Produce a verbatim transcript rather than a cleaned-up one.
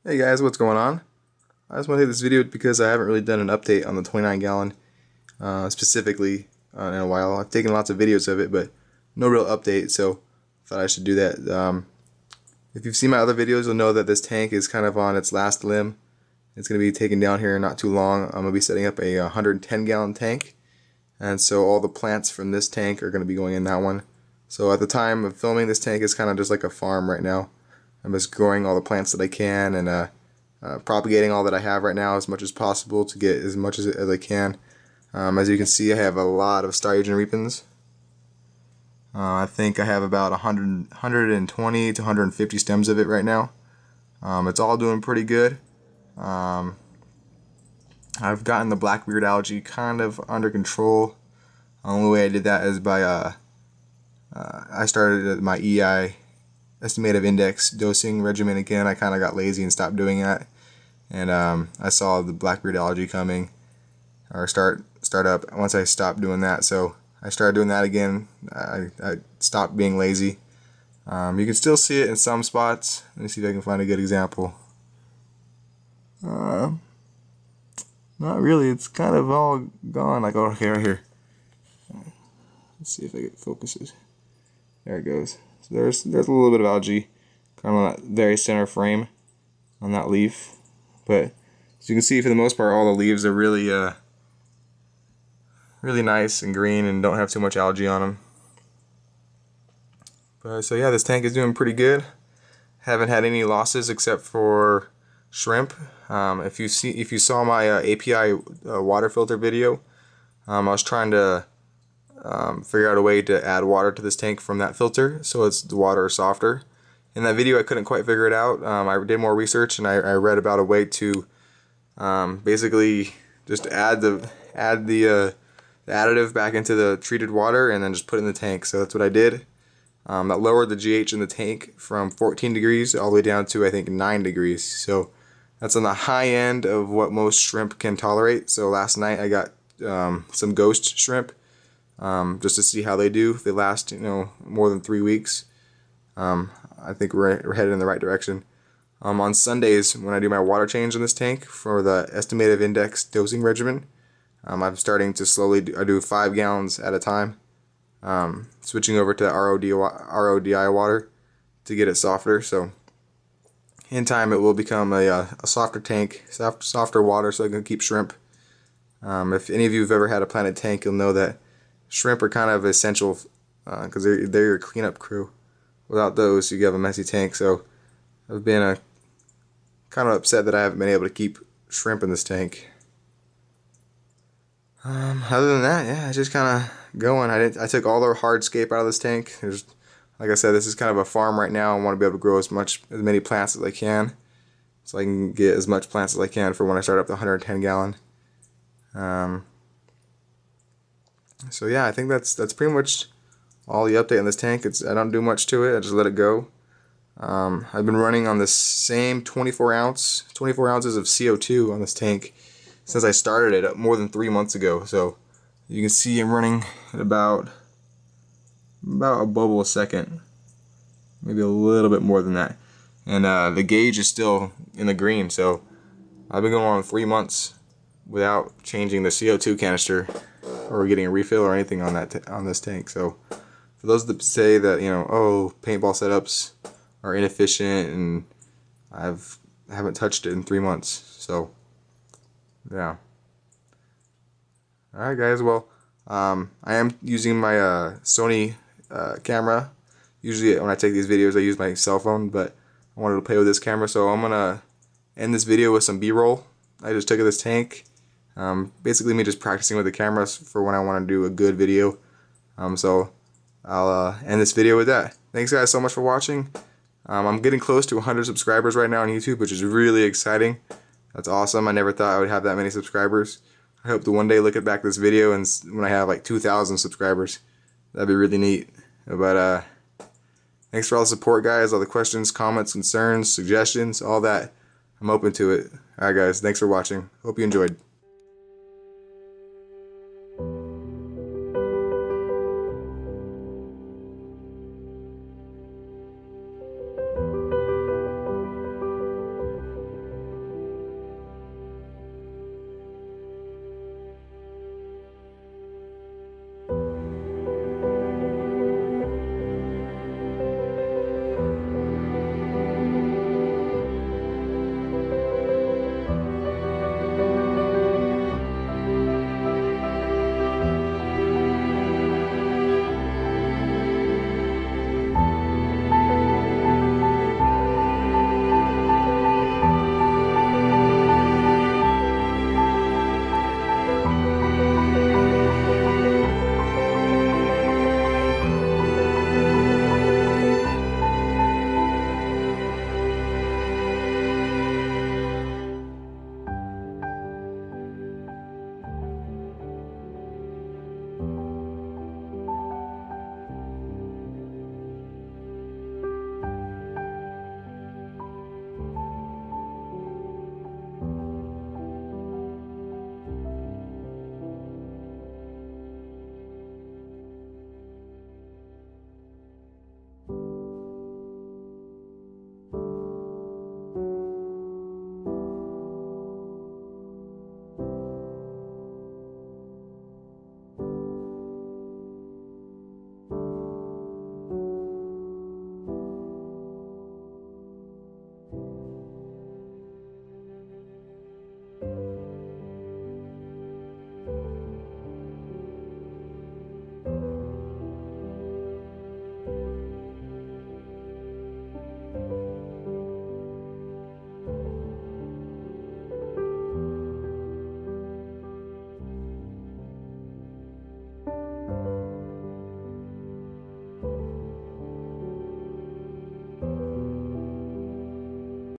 Hey guys, what's going on? I just want to hit this video because I haven't really done an update on the twenty-nine gallon uh, specifically uh, in a while. I've taken lots of videos of it, but no real update, so I thought I should do that. Um, if you've seen my other videos, you'll know that this tank is kind of on its last limb. It's going to be taken down here in not too long. I'm going to be setting up a one hundred ten gallon tank, and so all the plants from this tank are going to be going in that one. So at the time of filming, this tank is kind of just like a farm right now. I'm just growing all the plants that I can and uh, uh, propagating all that I have right now as much as possible to get as much as, as I can. Um, as you can see, I have a lot of Stariogen repens. Uh, I think I have about one hundred, one hundred twenty to one hundred fifty stems of it right now. Um, it's all doing pretty good. Um, I've gotten the blackbeard algae kind of under control. The only way I did that is by uh, uh, I started my E I estimative index dosing regimen again. I kind of got lazy and stopped doing that, and um, I saw the blackbeard algae coming or start start up once I stopped doing that, so I started doing that again. I, I stopped being lazy. Um, you can still see it in some spots. Let me see if I can find a good example. Uh, not really. It's kind of all gone. Like, oh, okay, right here. Let's see if it focuses. There it goes. So there's there's a little bit of algae kind of on that very center frame on that leaf, but as you can see, for the most part, all the leaves are really uh really nice and green and don't have too much algae on them. But so yeah, this tank is doing pretty good. Haven't had any losses except for shrimp. Um, if you see if you saw my uh, A P I uh, water filter video, um, I was trying to Um, figure out a way to add water to this tank from that filter so it's the water is softer. In that video I couldn't quite figure it out. Um, I did more research and I, I read about a way to um, basically just add the add the, uh, the additive back into the treated water and then just put it in the tank. So that's what I did. Um, that lowered the G H in the tank from fourteen degrees all the way down to I think nine degrees. So that's on the high end of what most shrimp can tolerate. So last night I got um, some ghost shrimp. Um, just to see how they do. If they last, you know, more than three weeks, um, I think we're, we're headed in the right direction. Um, on Sundays, when I do my water change in this tank for the estimative index dosing regimen, um, I'm starting to slowly do, I do five gallons at a time, um, switching over to R O D, R O D I water to get it softer. So in time, it will become a, a softer tank, soft, softer water, so I can keep shrimp. Um, if any of you have ever had a planted tank, you'll know that shrimp are kind of essential because uh, they're, they're your cleanup crew. Without those, you have a messy tank. So I've been uh, kind of upset that I haven't been able to keep shrimp in this tank. Um, other than that, yeah, it's just kind of going. I did. I took all the hardscape out of this tank. There's, like I said, this is kind of a farm right now. I want to be able to grow as much, as many plants as I can, so I can get as much plants as I can for when I start up the one hundred ten gallon. Um, So yeah, I think that's that's pretty much all the update on this tank. It's I don't do much to it. I just let it go. Um, I've been running on the same twenty-four ounce, twenty-four ounces of C O two on this tank since I started it more than three months ago. So you can see I'm running at about about a bubble a second, maybe a little bit more than that. And uh, the gauge is still in the green. So I've been going on three months without changing the C O two canister or getting a refill or anything on that t on this tank. So for those that say that, you know, oh, paintball setups are inefficient and I've I haven't touched it in three months. So yeah. All right, guys. Well, um, I am using my uh, Sony uh, camera. Usually when I take these videos, I use my cell phone, but I wanted to play with this camera, so I'm gonna end this video with some B-roll I just took of this tank. Um, basically me just practicing with the cameras for when I want to do a good video. Um, so I'll uh, end this video with that. Thanks guys so much for watching. Um, I'm getting close to one hundred subscribers right now on YouTube, which is really exciting. That's awesome. I never thought I would have that many subscribers. I hope to one day look at back this video and when I have like two thousand subscribers. That'd be really neat. But uh, thanks for all the support, guys. All the questions, comments, concerns, suggestions, all that. I'm open to it. Alright guys, thanks for watching. Hope you enjoyed.